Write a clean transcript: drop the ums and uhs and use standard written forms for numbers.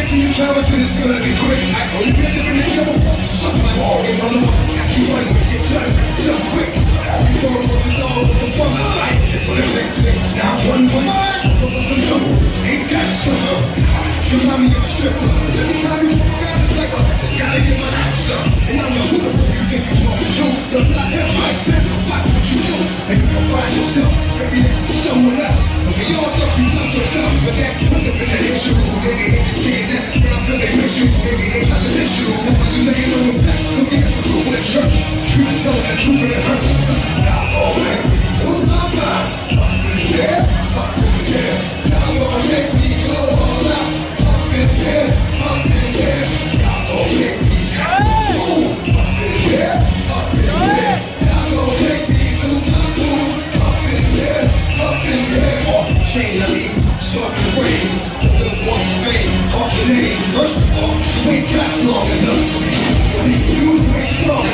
See your character is gonna be great. I know you get different than your something like all in on the one. You run with your done quick. You don't know the dog with the one light. It's for the thing. Now one mind. Ain't got some. You remind me of a stripper. Every time you walk around, it's like just gotta get my answer. And I'm the hood of you think you're talking truth. But not him, I stand to fight what you do. And you can find yourself every next to someone else. And we all thought you loved yourself, but that couldn't have been an issue. Maybe they just saying that, but I'm feeling miss you. Maybe they tried to miss you. And when you laying on your back, so we have to prove with a church. You can tell the truth and it hurts. Now, oh man, hold my mind. Yeah, fuck with yeah. Now I'm gonna make me go all out. Up in here, up in here. Now gonna make me go. Up in here, up in here. Now gonna make me do my move. Up in here, up in here. Off the chain, I mean, start the rain. Live one fame, off the name. First of all, you ain't got long enough. You ain't strong